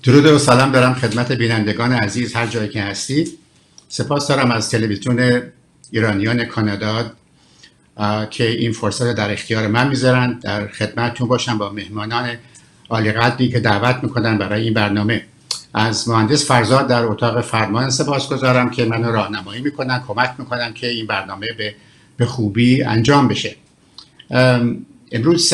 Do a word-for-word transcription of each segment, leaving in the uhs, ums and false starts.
درود و سلام دارم خدمت بینندگان عزیز هر جایی که هستید. سپاس دارم از تلویزیون ایرانیان کانادا که این فرصت در اختیار من میذارن در خدمتتون باشم با مهمانان عالی قدری که دعوت میکنن برای این برنامه. از مهندس فرزاد در اتاق فرمان سپاسگزارم که منو راهنمایی میکنن، کمک میکنن که این برنامه به به خوبی انجام بشه. امروز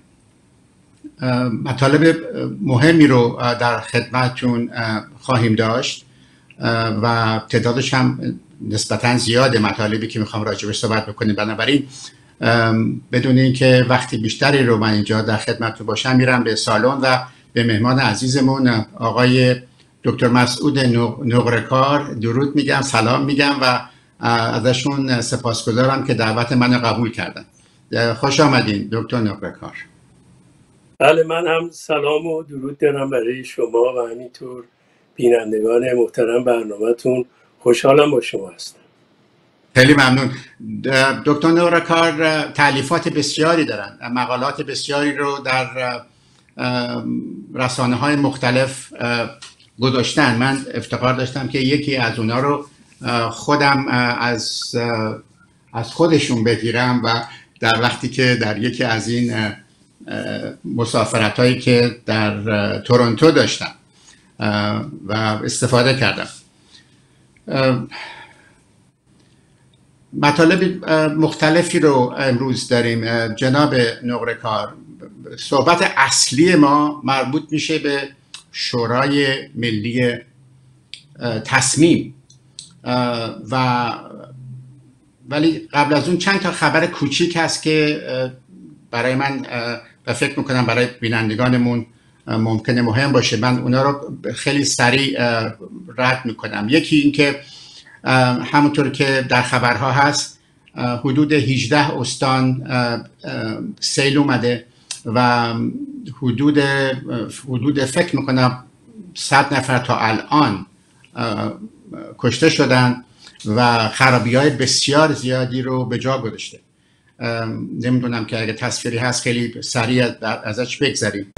مطالب مهمی رو در خدمتتون خواهیم داشت و تعدادش هم نسبتاً زیاده مطالبی که میخوام راجبش صحبت بکنیم. بنابراین بدون اینکه وقتی بیشتری رو من اینجا در خدمتتون باشم میرم به سالن و به مهمان عزیزمون آقای دکتر مسعود نقره‌کار درود میگم، سلام میگم و ازشون سپاسگزارم که دعوت منو قبول کردن. خوش آمدین دکتر نقره‌کار. بله، من هم سلام و درود دارم برای شما و همینطور بینندگان محترم برنامه‌تون. خوشحالم با شما هستم. خیلی ممنون. دکتر نقره‌کار تالیفات بسیاری دارن، مقالات بسیاری رو در رسانه‌های مختلف گذاشتن. من افتخار داشتم که یکی از اونا رو خودم از از خودشون بگیرم و در وقتی که در یکی از این مسافرت هایی که در تورنتو داشتم و استفاده کردم. مطالب مختلفی رو امروز داریم. جناب نقره‌کار، صحبت اصلی ما مربوط میشه به شورای ملی تصمیم و ولی قبل از اون چند تا خبر کوچیک هست که برای من و فکر میکنم برای بینندگانمون ممکنه مهم باشه. من اونا رو خیلی سریع رد میکنم. یکی این که همونطور که در خبرها هست حدود هجده استان سیل اومده و حدود حدود فکر میکنم صد نفر تا الان کشته شدن و خرابی‌های بسیار زیادی رو به جا گذاشته. نمیدونم که اگه تصویری هست خیلی سریع ازش بگذریم.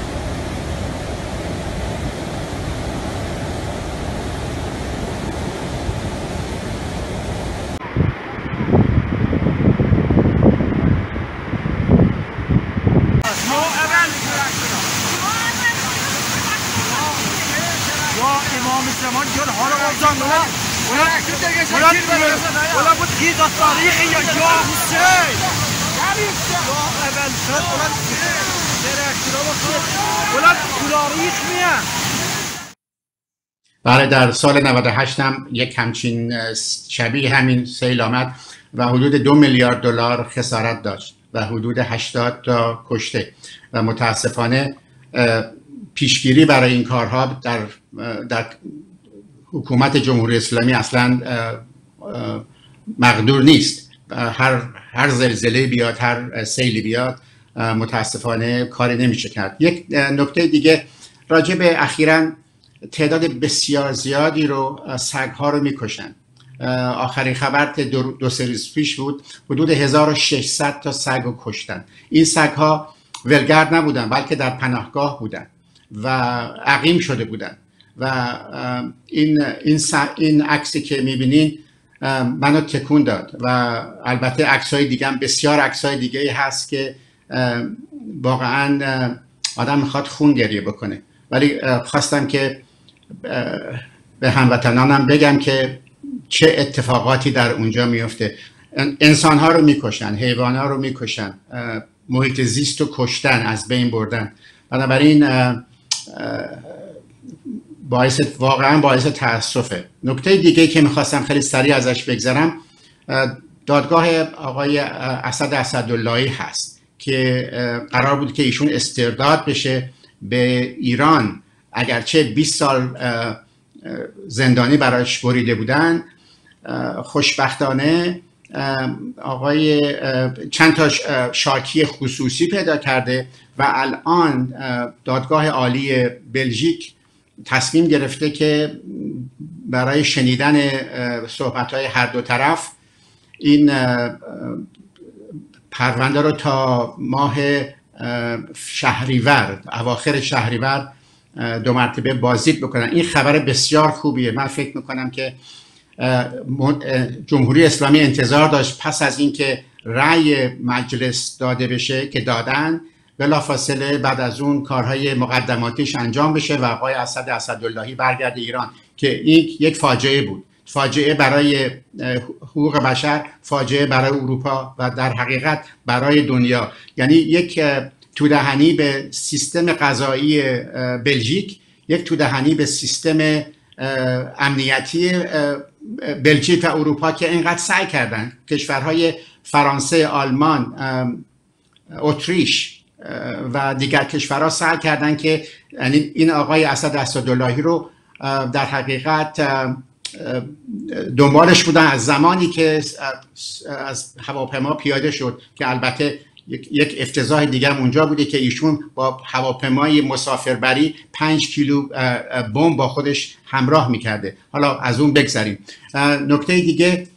بله، در سال نود و هشت هم یک همچین شبیه همین سیل آمد و حدود دو میلیارد دلار خسارت داشت و حدود هشتاد تا کشته و متاسفانه پیشگیری برای این کارها در در حکومت جمهوری اسلامی اصلا مقدور نیست. هر هر زلزله بیاد، هر سیلی بیاد، متاسفانه کاری نمیشه کرد. یک نکته دیگه راجع به اخیراً تعداد بسیار زیادی رو سگ‌ها رو میکشن. آخرین خبر دو, دو سه روز پیش بود، حدود هزار و ششصد تا سگ رو کشتن. این سگ‌ها ولگرد نبودن بلکه در پناهگاه بودن و عقیم شده بودن و این این این عکسی که میبینین منو تکون داد و البته عکس‌های دیگه هم بسیار عکس‌های دیگه هست که واقعا آدم میخواد خون گریه بکنه. ولی خواستم که به هموطنانم بگم که چه اتفاقاتی در اونجا میفته. انسان‌ها رو میکشن، حیوان‌ها رو میکشن، محیط زیست رو کشتن، از بین بردن. بنابراین باعث واقعا باعث تأسفه. نکته دیگه که میخواستم خیلی سریع ازش بگذرم، دادگاه آقای اسد اسداللهی هست که قرار بود که ایشون استرداد بشه به ایران، اگرچه بیست سال زندانی برایش بریده بودن. خوشبختانه آقای چند تا شاکی خصوصی پیدا کرده و الان دادگاه عالی بلژیک تصمیم گرفته که برای شنیدن صحبت‌های هر دو طرف این پرونده رو تا ماه شهریور، اواخر شهریور دو مرتبه بازدید بکنن. این خبر بسیار خوبیه. من فکر میکنم که جمهوری اسلامی انتظار داشت پس از اینکه رأی مجلس داده بشه که دادن، بلافاصله بعد از اون کارهای مقدماتیش انجام بشه و آقای اسد اسداللهی برگرده ایران، که این یک فاجعه بود. فاجعه برای حقوق بشر، فاجعه برای اروپا و در حقیقت برای دنیا. یعنی یک تودهنی به سیستم قضایی بلژیک، یک تودهنی به سیستم امنیتی بلژیک و اروپا که اینقدر سعی کردن. کشورهای فرانسه، آلمان، اتریش و دیگر کشورها سعی کردن که این آقای اسد اسداللهی رو در حقیقت دنبالش بودن از زمانی که از هواپیما پیاده شد، که البته یک افتضاح دیگر اونجا بوده که ایشون با هواپیمای مسافربری پنج کیلو بمب با خودش همراه میکرده. حالا از اون بگذاریم. نکته دیگه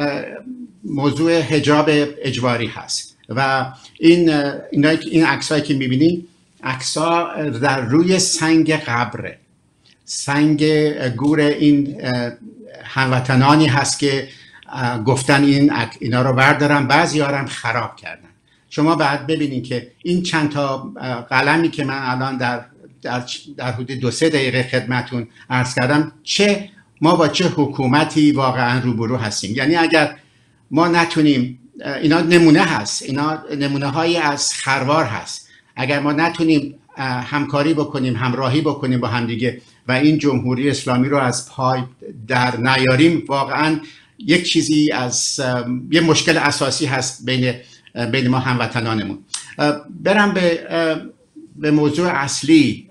موضوع حجاب اجباری هست و این این عکسایی که میبینید، عکس‌ها در روی سنگ قبره، سنگ گور این هموطنانی هست که گفتن این اینا رو بردارن، بعضی ها هم خراب کردن. شما بعد ببینید که این چند تا قلمی که من الان در در, در حدود دو سه دقیقه خدمتون عرض کردم، چه ما با چه حکومتی واقعا روبرو هستیم. یعنی اگر ما نتونیم، اینا نمونه هست، اینا نمونه هایی از خروار هست، اگر ما نتونیم همکاری بکنیم، همراهی بکنیم با همدیگه و این جمهوری اسلامی رو از پای در نیاریم، واقعا یک چیزی از یه مشکل اساسی هست بین بین ما هموطنانمون. برم به به موضوع اصلی،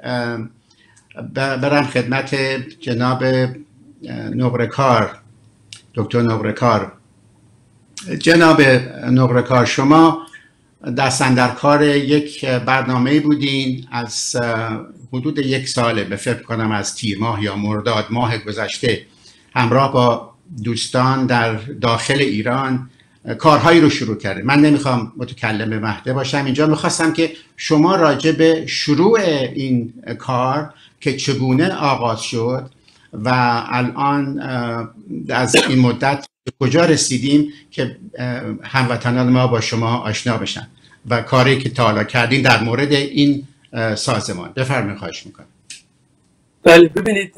برم خدمت جناب نقره‌کار، دکتر نقره‌کار. جناب نقره‌کار، شما دست‌اندرکار یک برنامه بودین از حدود یک ساله، به فکر کنم از تیر ماه یا مرداد ماه گذشته، همراه با دوستان در داخل ایران کارهایی رو شروع کرده. من نمیخوام متکلم مهده باشم اینجا، میخواستم که شما راجع به شروع این کار که چگونه آغاز شد و الان از این مدت کجا رسیدیم که هموطنان ما با شما آشنا بشن و کاری که تا حالا کردین در مورد این سازمان. بفرمایید، خواهش میکنم. بله، ببینید،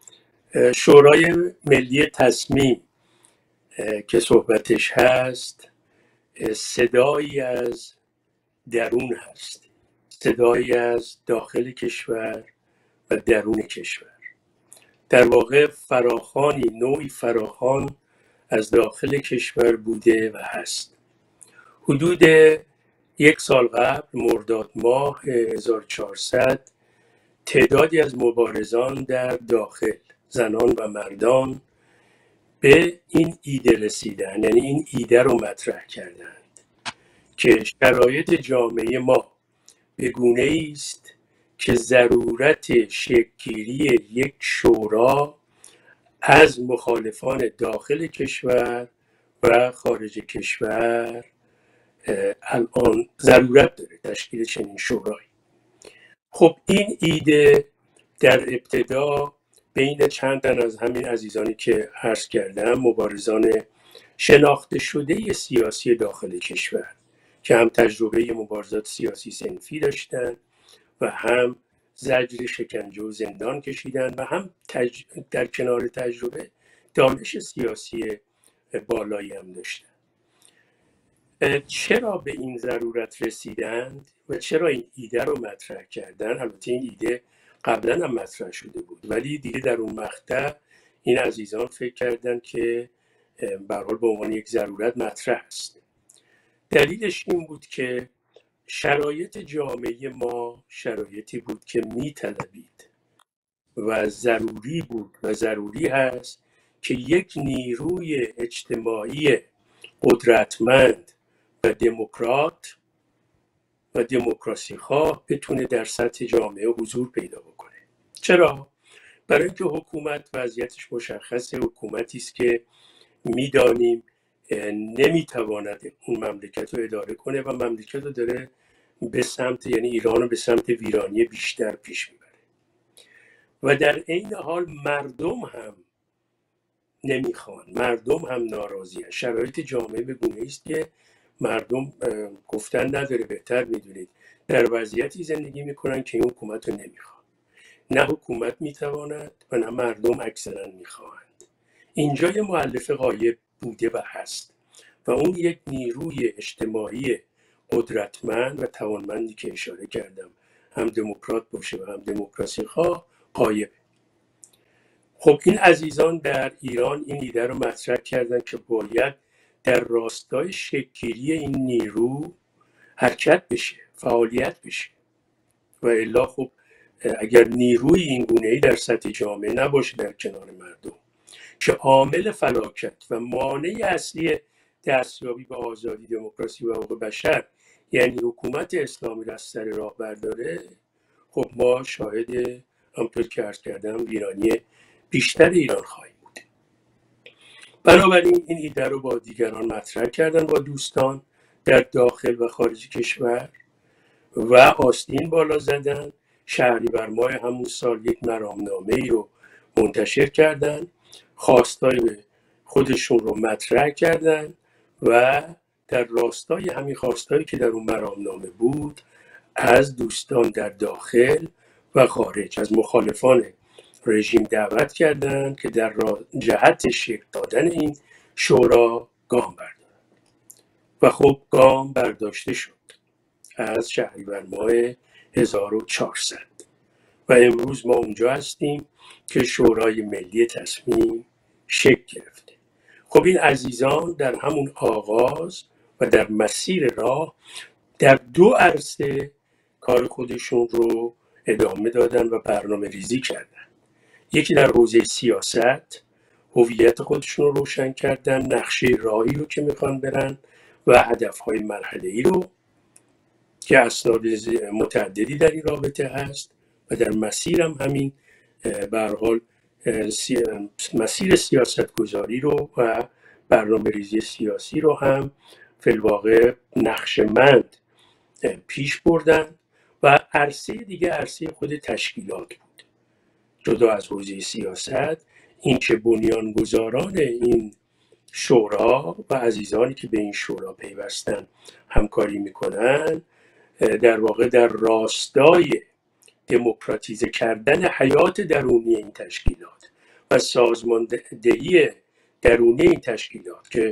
شورای ملی تصمیم که صحبتش هست، صدایی از درون هست، صدایی از داخل کشور و درون کشور. در واقع فراخوانی، نوعی فراخوان از داخل کشور بوده و هست. حدود یک سال قبل، مرداد ماه هزار و چهارصد، تعدادی از مبارزان در داخل، زنان و مردان، به این ایده رسیدن، یعنی این ایده رو مطرح کردند که شرایط جامعه ما به گونه‌ای است که ضرورت شکل‌گیری یک شورا از مخالفان داخل کشور و خارج کشور الان ضرورت داره تشکیل چنین شورایی. خب این ایده در ابتدا بین چند تن از همین عزیزانی که عرض کردم، مبارزان شناخته شده سیاسی داخل کشور که هم تجربه مبارزات سیاسی صنفی داشتن و هم زجر شکنجه و زندان کشیدن و هم تج... در کنار تجربه دانش سیاسی بالایی هم داشتن. چرا به این ضرورت رسیدند و چرا این ایده رو مطرح کردن؟ البته این ایده قبلا هم مطرح شده بود، ولی دیگه در اون مقطع این عزیزان فکر کردن که به هر حال به عنوان یک ضرورت مطرح است. دلیلش این بود که شرایط جامعه ما شرایطی بود که می‌طلبید و ضروری بود و ضروری هست که یک نیروی اجتماعی قدرتمند و دموکرات و دموکراسی خواه بتونه در سطح جامعه حضور پیدا بکنه. چرا؟ برای اینکه حکومت وضعیتش مشخصه، حکومتی است که میدانیم نمیتواند اون مملکت رو اداره کنه و مملکت رو داره به سمت، یعنی ایران رو به سمت ویرانی بیشتر پیش میبره. و در عین حال مردم هم نمیخوان، مردم هم ناراضی هست. شرایط جامعه به گونه است که مردم گفتن نداره، بهتر میدونید در وضعیتی زندگی میکنن که این حکومت رو نمیخوان. نه حکومت میتواند و نه مردم اکثرا میخواهند. اینجا یه مؤلفه غایب بوده و هست و اون یک نیروی اجتماعی قدرتمند و توانمندی که اشاره کردم، هم دموکرات باشه و هم دموکراسی خواه، غایب. خب این عزیزان در ایران این ایده رو مطرح کردن که باید در راستای شکل‌گیری این نیرو حرکت بشه، فعالیت بشه و الا خب اگر نیروی این گونه‌ای در سطح جامعه نباشه در کنار مردم که عامل فلاکت و مانع اصلی دستیابی به آزادی، دموکراسی و حقوق بشر یعنی حکومت اسلامی را از سر راه برداره، خب ما شاهد همونطور که عرض کردم ویرانی بیشتر ایران خواهیم بود. بنابراین این ایده رو با دیگران مطرح کردن، با دوستان در داخل و خارج کشور و آستین بالا زدن. شهریور ماه همون سال یک مرامنامه ای رو منتشر کردن، خواستای خودشون رو مطرح کردن و در راستای همین خواستایی که در اون مرامنامه بود از دوستان در داخل و خارج، از مخالفان رژیم دعوت کردند که در جهت شکل دادن این شورا گام بردارند و خب گام برداشته شد از شهریور ماه هزار و چهارصد و امروز ما اونجا هستیم که شورای ملی تصمیم شکل گرفته. خب این عزیزان در همون آغاز و در مسیر راه در دو عرصه کار خودشون رو ادامه دادن و برنامه ریزی کردن. یکی در حوزه سیاست هویت خودشون رو روشن کردن، نقشه راهی رو که میخوان برن و هدفهای مرحله‌ای رو که اسناد متعددی در این رابطه هست و در مسیر هم همین به هر حال مسیر سیاست گذاری رو و برنامه ریزی سیاسی رو هم فی الواقع نقشه‌مند پیش بردن. و عرصه دیگه عرصه خود تشکیلات بود، جدا از حوزه سیاست. این که بنیانگذاران این شورا و عزیزانی که به این شورا پیوستن همکاری میکنن در واقع در راستای دموکراتیزه کردن حیات درونی این تشکیلات و سازماندهی درونی این تشکیلات که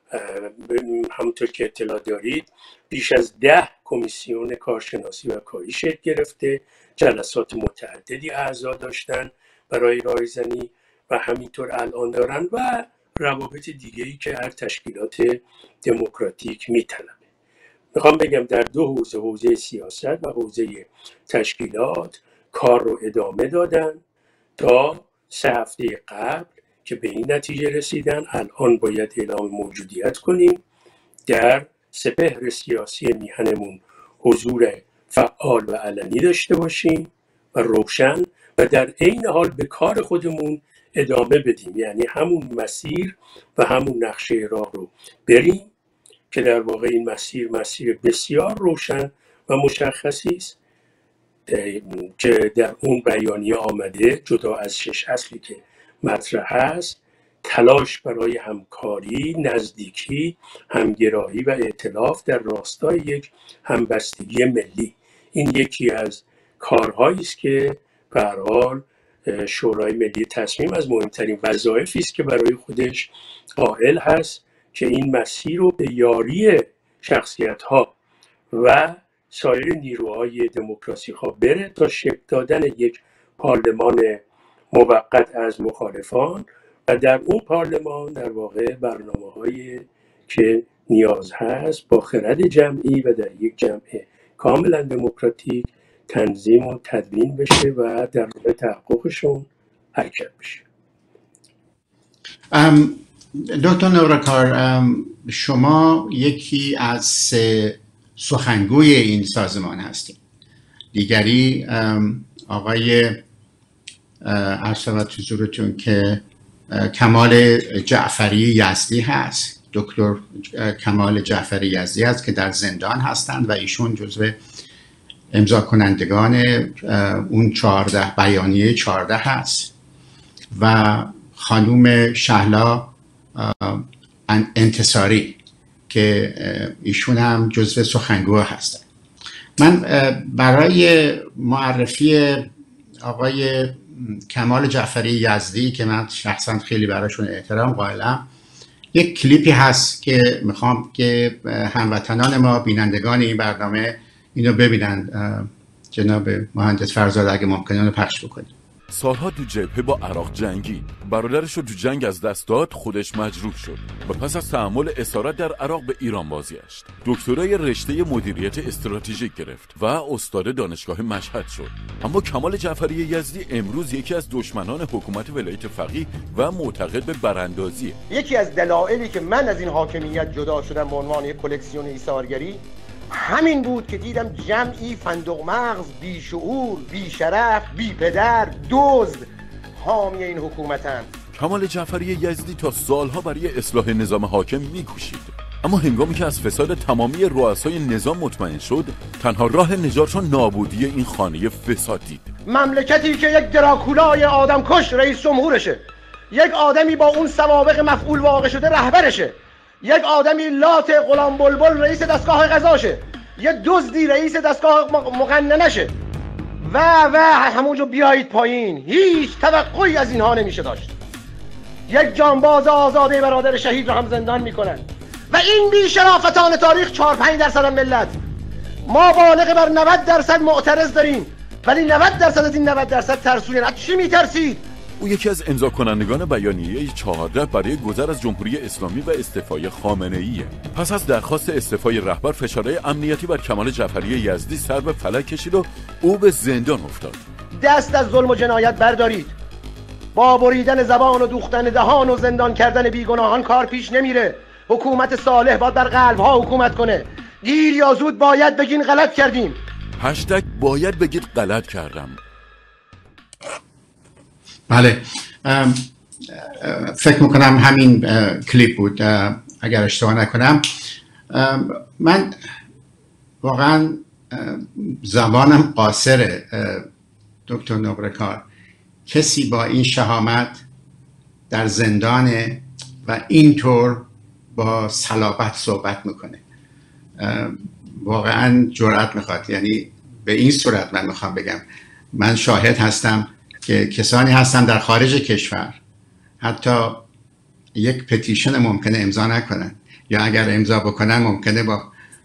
همونطور که اطلاع دارید بیش از ده کمیسیون کارشناسی و کاری شکل گرفته، جلسات متعددی اعضا داشتن برای راهزنی و همینطور الان دارن و روابط دیگه‌ای که هر تشکیلات دموکراتیک میطلبه. میخوام بگم در دو حوزه، حوزه سیاست و حوزه تشکیلات، کار رو ادامه دادن تا سه هفته قبل که به این نتیجه رسیدن الان باید اعلام موجودیت کنیم در سپهر سیاسی میهنمون حضور فعال و علنی داشته باشیم و روشن و در عین حال به کار خودمون ادامه بدیم، یعنی همون مسیر و همون نقشه راه رو بریم که در واقع این مسیر مسیر بسیار روشن و مشخصی است که در اون بیانیه آمده. جدا از شش اصلی که مطرح است، تلاش برای همکاری، نزدیکی، همگرایی و ائتلاف در راستای یک همبستگی ملی، این یکی از کارهایی است که به هر حال شورای ملی تصمیم از مهمترین وظایفی است که برای خودش قائل هست که این مسیر رو به یاری شخصیت‌ها و سایر نیروهای دموکراسی خواه بره تا شکل دادن یک پارلمان موقت از مخالفان و در اون پارلمان در واقع برنامه‌هایی که نیاز هست با خرد جمعی و در یک جمع کاملا دموکراتیک تنظیم و تدوین بشه و در راه تحققشون حرکت بشه. دکتر نورکار، شما یکی از سه سخنگوی این سازمان هستید. دیگری آقای عرض شود حضورتون که کمال جعفری یزدی هست، دکتر کمال جعفری یزدی هست که در زندان هستند و ایشون جزو امضا کنندگان اون چهارده بیانیه چهارده هست و خانوم شهلا انتصاری که ایشون هم جزو سخنگو هستن. من برای معرفی آقای کمال جعفری یزدی که من شخصا خیلی براشون احترام قائلم، یک کلیپی هست که میخوام که هموطنان ما بینندگان این برنامه اینو ببینن. جناب مهندس فرزاد اگه ممکنه اونو پخش بکنید. سالها تو جبهه با عراق جنگید، برادرش رو تو جنگ از دست داد، خودش مجروح شد و پس از تحمل اسارت در عراق به ایران بازگشت. دکترای رشته مدیریت استراتژیک گرفت و استاد دانشگاه مشهد شد. اما کمال جعفری یزدی امروز یکی از دشمنان حکومت ولایت فقیه و معتقد به براندازیه. یکی از دلایلی که من از این حاکمیت جدا شدم به عنوان یک کلکسیون ایثارگری همین بود که دیدم جمعی فندق مغز، بی شعور، بی شرف، بی پدر، دزد حامی این حکومتن. کمال جعفری یزدی تا سالها برای اصلاح نظام حاکم میکوشید، اما هنگامی که از فساد تمامی رؤسای نظام مطمئن شد، تنها راه نجاتش نابودی این خانه فساد دید. مملکتی که یک دراکولای آدمکش رئیس جمهورشه، یک آدمی با اون سوابق مفعول واقع شده رهبرشه، یک آدمی لات غلام بلبل رئیس دستگاه قضاشه، یک دزدی رئیس دستگاه مقننشه و و همونجا بیایید پایین. هیچ توقعی از اینها نمیشه داشت. یک جانباز آزاده برادر شهید رو هم زندان میکنن و این بی شرافتان تاریخ چهار پنج درصد ملت. ما بالغ بر نود درصد معترض داریم، ولی نود درصد از این نود درصد ترسوین. از چی میترسید؟ او یکی از امضا کنندگان بیانیه چهارده برای گذر از جمهوری اسلامی و استعفای خامنه‌ایه. پس از درخواست استعفای رهبر، فشارهای امنیتی بر کمال جعفری یزدی سر به فلک کشید و او به زندان افتاد. دست از ظلم و جنایت بردارید. با بریدن زبان و دوختن دهان و زندان کردن بیگناهان کار پیش نمیره. حکومت صالح باید بر قلب‌ها حکومت کنه. دیر یا زود باید بگین غلط کردیم. هشتگ باید بگید غلط کردم. بله، فکر میکنم همین کلیپ بود اگر اشتباه نکنم. من واقعا زبانم قاصره دکتر نقره‌کار. کسی با این شهامت در زندانه و اینطور با صلابت صحبت میکنه. واقعا جرأت میخواد. یعنی به این صورت من میخوام بگم، من شاهد هستم که کسانی هستن در خارج کشور حتی یک پتیشن ممکنه امضا نکنن، یا اگر امضا بکنن ممکنه با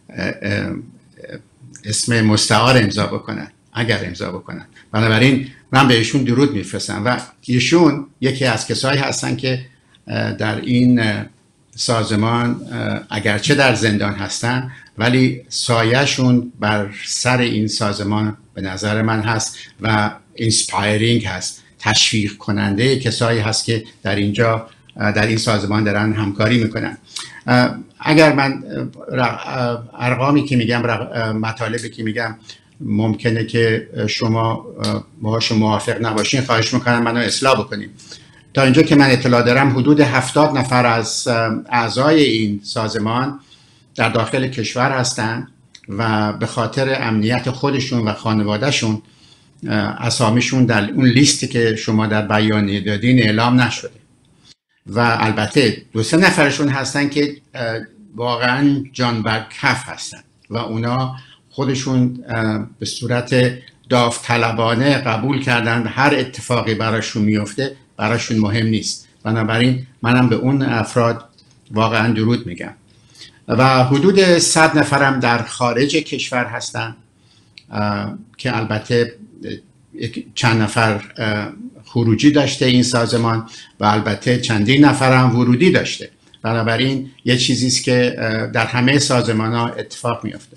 اسم مستعار امضا بکنن اگر امضا بکنن. بنابراین من به ایشون درود میفرستم و ایشون یکی از کسایی هستن که در این سازمان اگرچه در زندان هستن ولی سایه‌شون بر سر این سازمان به نظر من هست و اینسپایرینگ هست، تشویق کننده کسایی هست که در اینجا در این سازمان دارن همکاری میکنن. اگر من ارقامی که میگم، مطالبی که میگم ممکنه که شما باهاش موافق نباشین، خواهش میکنم منو اصلاح بکنیم. تا اینجا که من اطلاع دارم حدود هفتاد نفر از اعضای این سازمان در داخل کشور هستن و به خاطر امنیت خودشون و خانوادهشون اسامیشون در اون لیستی که شما در بیانیه دادین اعلام نشده و البته دو سه نفرشون هستن که واقعا جان بر کف هستن و اونا خودشون به صورت داوطلبانه قبول کردن هر اتفاقی براشون میفته براشون مهم نیست. بنابراین منم به اون افراد واقعا درود میگم. و حدود صد نفرم در خارج کشور هستن که البته چند نفر خروجی داشته این سازمان و البته چندین نفر هم ورودی داشته. بنابراین یه چیزیست که در همه سازمان ها اتفاق میفته.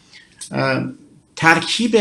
ترکیب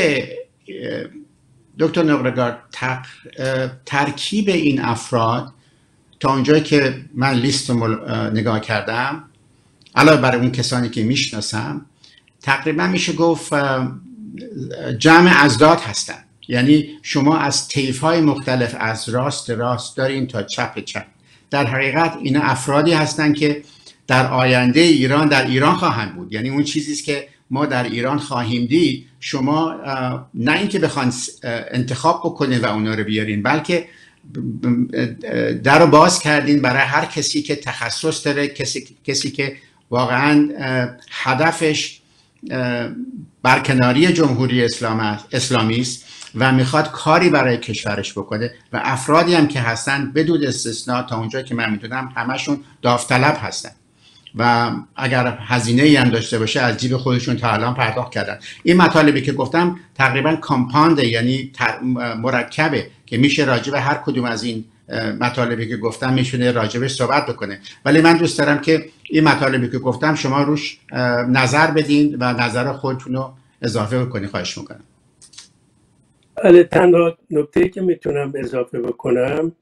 دکتر نقره‌کار ترکیب این افراد تا اونجایی که من لیست رو نگاه کردم علاوه بر اون کسانی که میشناسم تقریبا میشه گفت جمع ازداد هستن. یعنی شما از طیف‌های مختلف از راست راست دارین تا چپ چپ. در حقیقت اینا افرادی هستن که در آینده ایران در ایران خواهند بود. یعنی اون چیزیست که ما در ایران خواهیم دید، شما نه اینکه بخوان انتخاب بکنین و اونا رو بیارین، بلکه در رو باز کردین برای هر کسی که تخصص داره، کسی, کسی که واقعا هدفش برکناری جمهوری اسلامی است و میخواد کاری برای کشورش بکنه، و افرادی هم که هستن بدون استثناء تا اونجا که من میدونم همشون داوطلب هستن و اگر هزینه ای هم داشته باشه از جیب خودشون تا الان پرداخت کردن. این مطالبی که گفتم تقریبا کامپاند، یعنی مرکبه که میشه راجع به هر کدوم از این مطالبی که گفتم میشونه راجبش صحبت بکنه، ولی من دوست دارم که این مطالبی که گفتم شما روش نظر بدین و نظر خودتون رو اضافه بکنین. خواهش میکنم. بله، تنها نکته‌ای که میتونم اضافه بکنم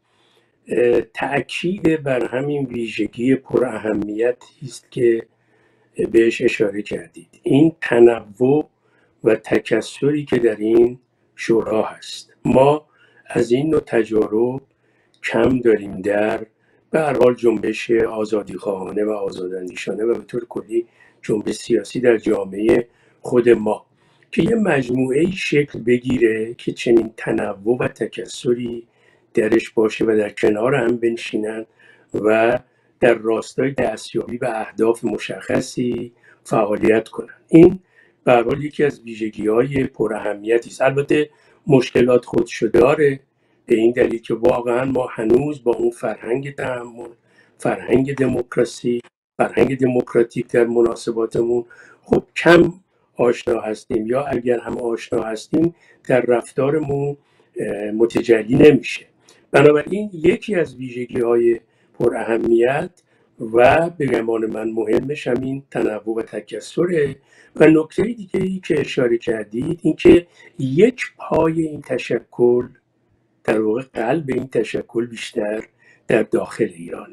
تأکید بر همین ویژگی پر اهمیتی است که بهش اشاره کردید، این تنوع و تکثری که در این شورا هست. ما از این نوع تجارب کم داریم در به هر حال جنبش آزادیخواهانه و آزاداندیشانه و به طور کلی جنبش سیاسی در جامعه خود ما، که یه مجموعه شکل بگیره که چنین تنوع و تکثری درش باشه و در کنار هم بنشینن و در راستای دستیابی به اهداف مشخصی فعالیت کنن. این به هر حال یکی از ویژگی‌های پر اهمیتی است. البته مشکلات خودشو داره، به این دلیل که واقعا ما هنوز با اون فرهنگ تحمل، فرهنگ دموکراسی، فرهنگ دموکراتیک در مناسباتمون خب کم آشنا هستیم، یا اگر هم آشنا هستیم در رفتارمون متجلی نمیشه. بنابراین یکی از ویژگی‌های پر اهمیت و به گمان من مهمش همین تنوع و تکثره. و نکته دیگه ای که اشاره کردید این که یک پای این تشکل، در واقع قلب این تشکل بیشتر در داخل ایرانه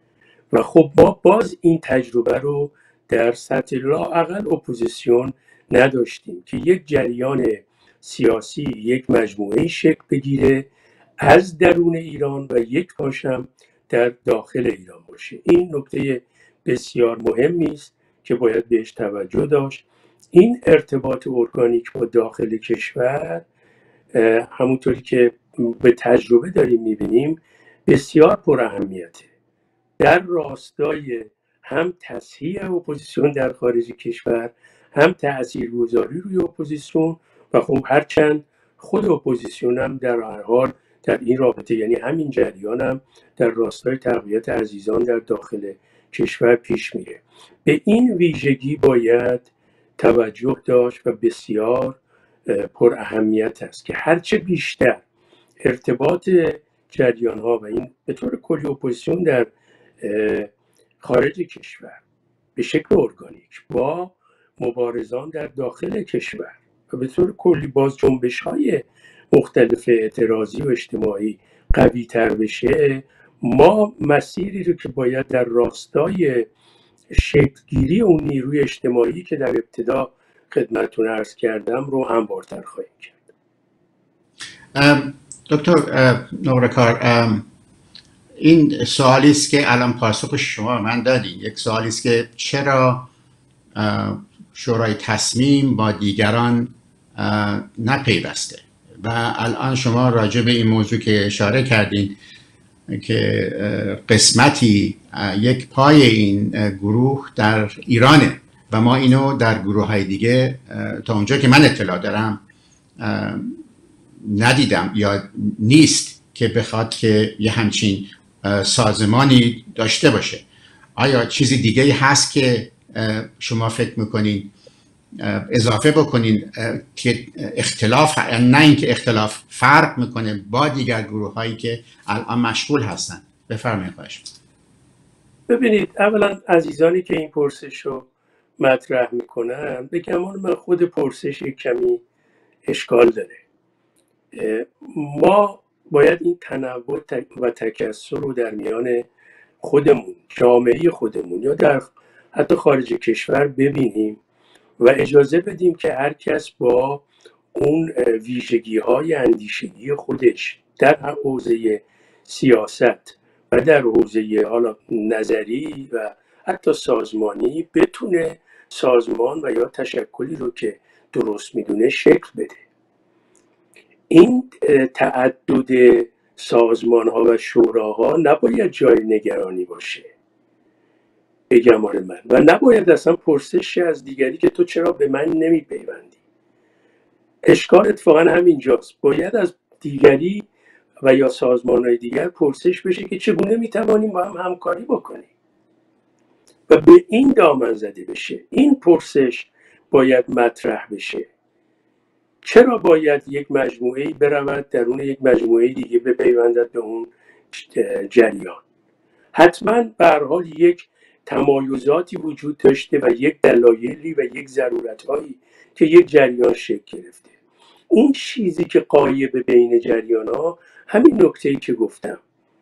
و خب ما باز این تجربه رو در سطح لااقل اپوزیسیون نداشتیم که یک جریان سیاسی، یک مجموعه شکل بگیره از درون ایران و یک پاشم در داخل ایران باشه. این نکته بسیار مهمی است که باید بهش توجه داشت. این ارتباط ارگانیک با داخل کشور همونطوری که به تجربه داریم میبینیم بسیار پر اهمیته در راستای هم تصحیح اپوزیسیون در خارج کشور، هم تاثیرگذاری روی اپوزیسیون و خب هرچند خود اپوزیسیون هم در هر حال در این رابطه، یعنی همین جریان هم در راستای تقویت عزیزان در داخل کشور پیش میره. به این ویژگی باید توجه داشت و بسیار پر اهمیت است که هرچه بیشتر ارتباط جریان ها و این به طور کلی اپوزیسیون در خارج کشور به شکل ارگانیک با مبارزان در داخل کشور و به طور کلی باز جنبش های مختلف اعتراضی و اجتماعی قوی تر بشه، ما مسیری رو که باید در راستای شکلگیری اون نیروی اجتماعی که در ابتدا خدمتتون عرض کردم رو هموارتر خواهیم کرد. دکتر نورکار، این سوالی است که الان پاسخ شما من دادین. یک سوالی است که چرا شورای تصمیم با دیگران نپیوسته و الان شما راجع به این موضوع که اشاره کردین که قسمتی یک پای این گروه در ایرانه و ما اینو در گروه های دیگه تا اونجا که من اطلاع دارم ندیدم یا نیست که بخواد که یه همچین سازمانی داشته باشه. آیا چیزی دیگه هست که شما فکر میکنین اضافه بکنین که اختلاف، نه اینکه اختلاف فرق میکنه با دیگر گروه هایی که الان مشغول هستن؟ بفرمایید. خواهش. ببینید، اولا عزیزانی که این پرسش رو مطرح میکنن به گمان من خود پرسش کمی اشکال داره. ما باید این تنوع و تکثر رو در میان خودمون، جامعه خودمون یا در حتی خارج کشور ببینیم و اجازه بدیم که هر کس با اون ویژگی های اندیشگی خودش در حوزه سیاست و در حوزه حالا نظری و حتی سازمانی بتونه سازمان و یا تشکلی رو که درست میدونه شکل بده. این تعدد سازمان ها و شوراها نباید جای نگرانی باشه به گمان من، و نباید اصلا پرسش از دیگری که تو چرا به من نمیپیوندی. اشکال اتفاقا همینجاست. باید از دیگری و یا سازمان های دیگر پرسش بشه که چگونه میتوانیم با هم همکاری بکنیم و به این دامن زده بشه. این پرسش باید مطرح بشه. چرا باید یک مجموعه برود درون یک مجموعه دیگه بپیوندد به اون جریان؟ حتما به هر حال یک تمایزاتی وجود داشته و یک دلایلی و یک ضرورتهایی که یک جریان شکل گرفته. اون چیزی که غایب بین جریان ها همین نکته‌ای که گفتم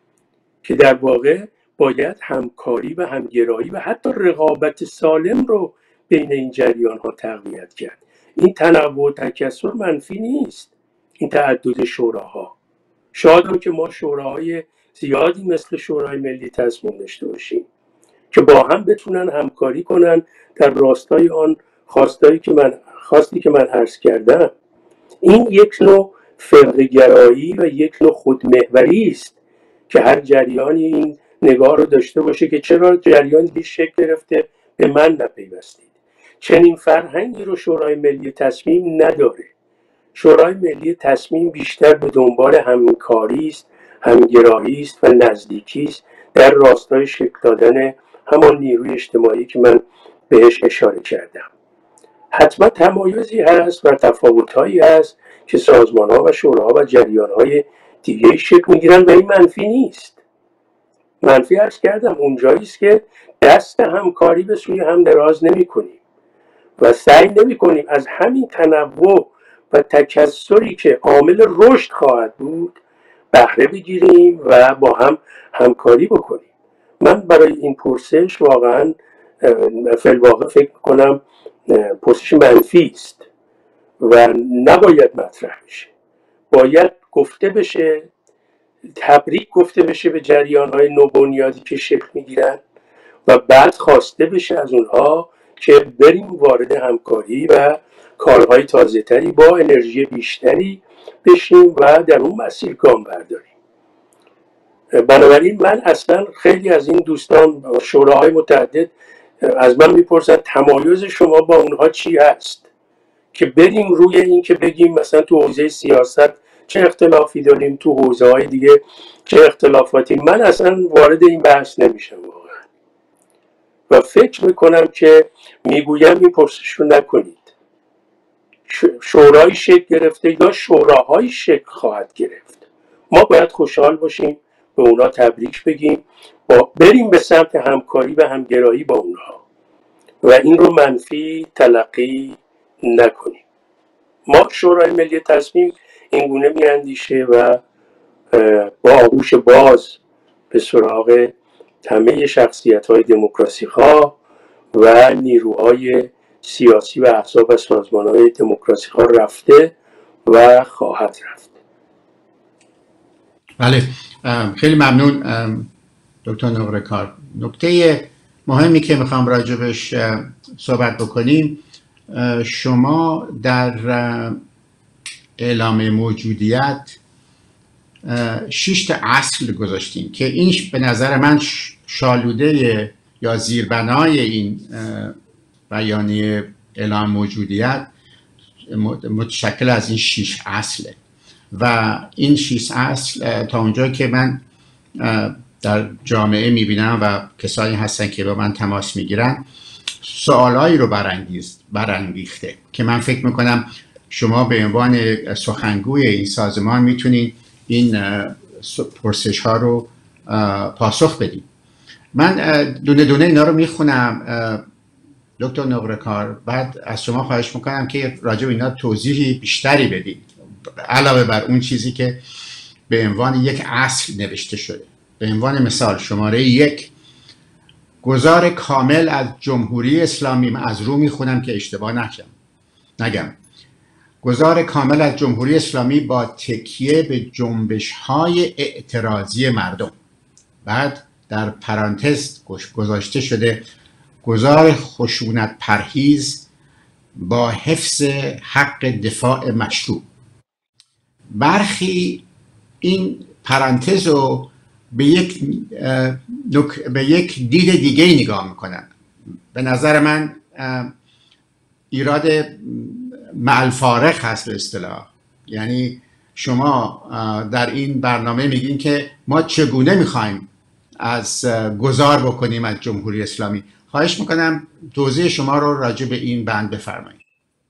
که در واقع باید همکاری و همگرایی و حتی رقابت سالم رو بین این جریان ها تقویت کرد. این تنوع و تکثر منفی نیست. این تعدد شوراها، شاید که ما شوراهای زیادی مثل شورای ملی تصمیم داشته باشیم که با هم بتونن همکاری کنن در راستای آن خواستایی که من خواستی که من عرض کردم. این یک نوع فرقه‌گرایی و یک نوع خودمحوری است که هر جریانی این نگاه رو داشته باشه که چرا جریان دیگه شکل گرفته به من نپیوستید. چنین فرهنگی رو شورای ملی تصمیم نداره. شورای ملی تصمیم بیشتر به دنبال همکاری است، همگرایی است و نزدیکی است در راستای شکل دادن همان نیروی اجتماعی که من بهش اشاره کردم. حتما تمایزی هست و تفاوت‌هایی هست که سازمان‌ها و شوراها و جریان‌های دیگه شکل می‌گیرن و این منفی نیست. منفی عرض کردم اونجایی است که دست همکاری به سوی هم دراز نمی‌کنیم و سعی نمی‌کنیم از همین تنوع و تکثری که عامل رشد خواهد بود بهره بگیریم و با هم همکاری بکنیم. من برای این پرسش واقعا فی الواقع فکر می‌کنم پرسش منفی است و نباید مطرح بشه. باید گفته بشه، تبریک گفته بشه به جریان‌های نوبنیادی که شکل می‌گیرن و بعد خواسته بشه از اونها که بریم وارد همکاری و کارهای تازه‌تری با انرژی بیشتری بشیم و در اون مسیر گام برداریم. بنابراین من اصلا خیلی از این دوستان شوراهای متعدد از من میپرسن تمایز شما با اونها چی هست که بریم روی این که بگیم مثلا تو حوزه سیاست چه اختلافی داریم، تو حوزه های دیگه چه اختلافاتی. من اصلا وارد این بحث نمیشم واقعا و فکر میکنم که میگویم این پرسش رو نکنید. شورای شکل گرفته یا شوراهای شکل خواهد گرفت. ما باید خوشحال باشیم، به اونا تبریک بگیم، با بریم به سمت همکاری و همگرایی با اونها و این رو منفی تلقی نکنیم. ما شورای ملی تصمیم اینگونه میاندیشه و با آغوش باز به سراغ همه شخصیت‌های دموکراسی خواه و نیروهای سیاسی و احزاب و سازمان‌های دموکراسی خواه رفته و خواهد رفت. بله، خیلی ممنون دکتر نقره‌کار. نکته مهمی که میخوام راجبش صحبت بکنیم، شما در اعلام موجودیت شش تا اصل گذاشتین که این به نظر من شالوده یا زیربنای این بیانیه اعلام موجودیت متشکل از این شش اصله و این شش اصل تا اونجا که من در جامعه میبینم و کسانی هستن که با من تماس میگیرن سوالایی رو برانگیز برانگیخته که من فکر میکنم شما به عنوان سخنگوی این سازمان میتونید این پرسش ها رو پاسخ بدید. من دونه دونه اینا رو میخونم دکتر نقره‌کار، بعد از شما خواهش میکنم که راجع به اینا توضیحی بیشتری بدید علاوه بر اون چیزی که به عنوان یک اصل نوشته شده. به عنوان مثال شماره یک، گذار کامل از جمهوری اسلامی، من از رو میخونم که اشتباه نکنم نگم گذار کامل از جمهوری اسلامی با تکیه به جنبش های اعتراضی مردم. بعد در پرانتز گذاشته شده گذار خشونت پرهیز با حفظ حق دفاع مشروع. برخی این پرانتز رو به یک به یک دید دیگه نگاه میکنن. به نظر من ایراد معل فارغ هست به اصطلاح. یعنی شما در این برنامه میگین که ما چگونه میخوایم از گذار بکنیم از جمهوری اسلامی. خواهش میکنم توضیح شما رو راجع به این بند بفرمایید.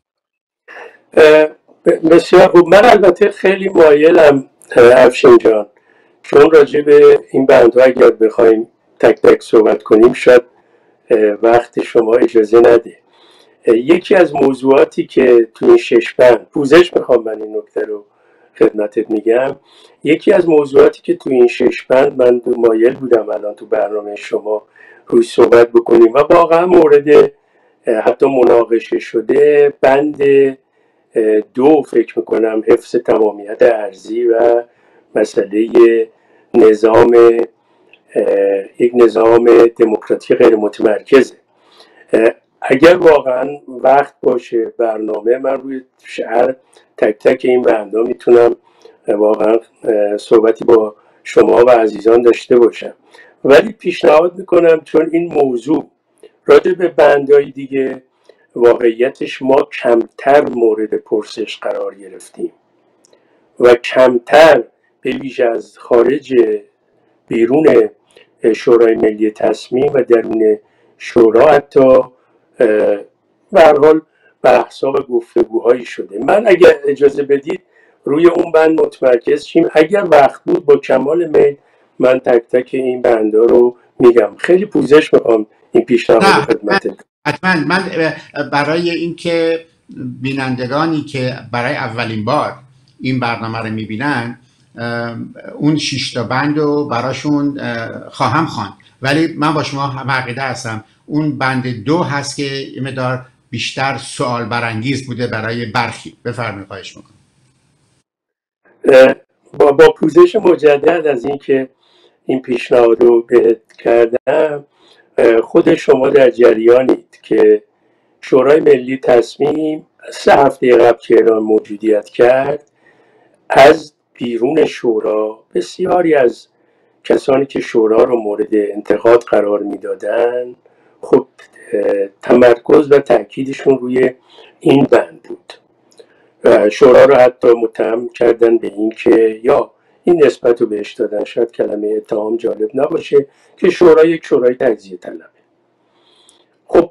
بسیار خوب. من البته خیلی مایلم افشین جان، چون راجع به این بندها اگر بخوایم تک تک صحبت کنیم شاید وقت شما اجازه نده. یکی از موضوعاتی که تو این شش بند پوزش میخوام من این نکته رو خدمتت میگم، یکی از موضوعاتی که تو این شش بند من مایل بودم الان تو برنامه شما روی صحبت بکنیم و واقعا مورد حتی مناقشه شده، بند دو فکر میکنم حفظ تمامیت ارضی و مسئله نظام یک نظام دموکراتیک غیر متمرکزه. اگر واقعا وقت باشه برنامه، من روی شعر تک تک این بندها میتونم واقعا صحبتی با شما و عزیزان داشته باشم، ولی پیشنهاد میکنم چون این موضوع راجع به بندهای دیگه واقعیتش ما کمتر مورد پرسش قرار گرفتیم و کمتر به ویژه از خارج بیرون شورای ملی تصمیم و درون شورا حتی به هر حال بحث‌ها و گفتگوهایی شده. من اگر اجازه بدید روی اون بند متمرکز شیم. اگر وقت بود با کمال میل من تک تک این بندا رو میگم. خیلی پوزش میخوام این پیشنهاد خدمتتون. حتما. من برای اینکه بینندگانی که برای اولین بار این برنامه رو میبینن اون شش تا بند رو براشون خواهم خواند، ولی من با شما هم عقیده هستم اون بند دو هست که یه مقدار بیشتر سوال برانگیز بوده برای برخی. بفرمایید. خواهش میکنم. با با پوزش مجدد از اینکه این پیشنهاد رو بهت کردم، خود شما در جریانید که شورای ملی تصمیم سه هفته قبل که ایران موجودیت کرد، از بیرون شورا بسیاری از کسانی که شورا رو مورد انتقاد قرار میدادن خب تمرکز و تأکیدشون روی این بند بود. شورا رو حتی متهم کردن به این که یا این نسبت رو بهش دادن، شاید کلمه اتهام جالب نباشه، که شورا یک شورای تجزیه طلبه. خب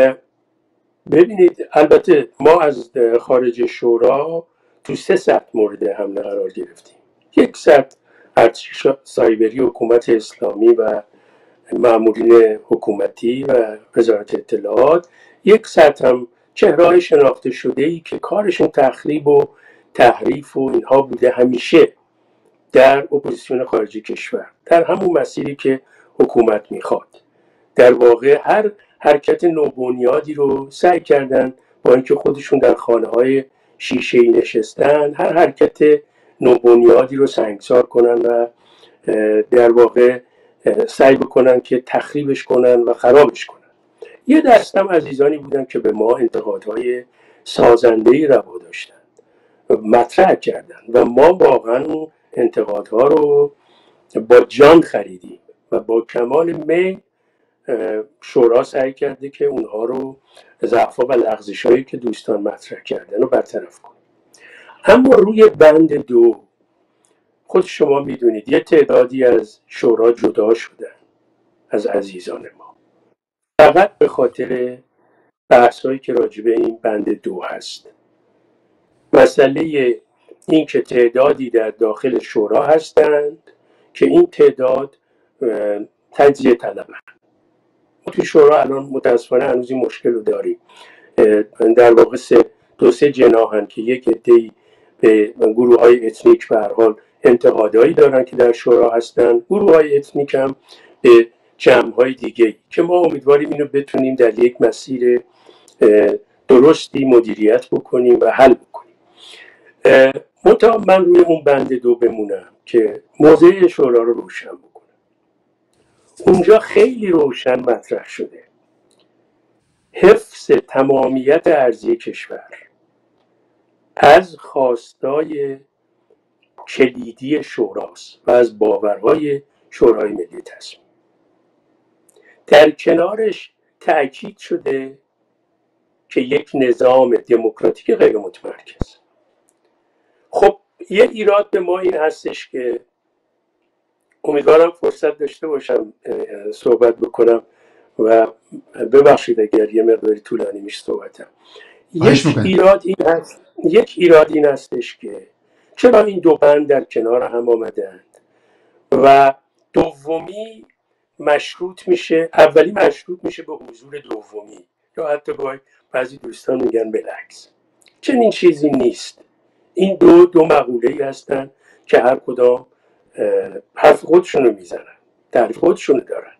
ببینید، البته ما از خارج شورا تو سه سطح مورد حمله قرار گرفتیم. یک سطح ارتش سایبری حکومت اسلامی و مامورین حکومتی و وزارت اطلاعات، یک سطح هم چهره‌های شناخته شده‌ای که کارشون تخریب و تحریف و اینها بوده همیشه در اپوزیسیون خارجی کشور، در همون مسیری که حکومت میخواد. در واقع هر حرکت نوبنیادی رو سعی کردن با اینکه خودشون در خانه‌های شیشه‌ای نشستن، هر حرکت نوبنیادی رو سنگسار کنن و در واقع سعی بکنن که تخریبش کنن و خرابش کنن. یه دستم عزیزانی بودن که به ما انتقادهای سازنده‌ای روا داشتن، مطرح کردن و ما واقعا اون انتقادها رو با جان خریدیم و با کمال میل شورا سعی کرده که اونها رو ضعف‌ها و لغزش‌هایی که دوستان مطرح کردن رو برطرف کنه. اما روی بند دو خود شما میدونید یه تعدادی از شورا جدا شدن از عزیزان ما، فقط به خاطر بحث‌هایی که راجع به این بند دو هست. مسئله این که تعدادی در داخل شورا هستند که این تعداد تجزیه طلبن. ما توی شورا الان متاسفانه هنوز این مشکل رو داریم. در واقع سه دو سه جناحن که یک عده‌ای به گروه های اتنیک به هر حال انتقادایی دارن که در شورا هستن، گروه های اتنیک هم به جمع های دیگه که ما امیدواریم اینو بتونیم در یک مسیر درستی مدیریت بکنیم و حل بکنیم. منتها من روی اون بند دو بمونم که موضع شورا رو روشن بکنم. اونجا خیلی روشن مطرح شده حفظ تمامیت ارضی کشور از خواستای کلیدی شوراست و از باورهای شورای ملی تصمیم. در کنارش تأکید شده که یک نظام دموکراتیک غیر متمرکز. خب یه ایراد به ما این هستش که امیدوارم فرصت داشته باشم صحبت بکنم و ببخشید اگر یه مقداری طولانی میشه صحبتم. یک ایراد این هست یک ایراد این هستش که چرا این دو بند در کنار هم آمدند و دومی مشروط میشه، اولی مشروط میشه به حضور دومی، یا حتی باید بعضی دوستان میگن بالعکس. چنین چیزی نیست. این دو دو مقوله‌ای هستن که هر کدام حرف خودشونو میزنن، تعریف خودشونو دارن.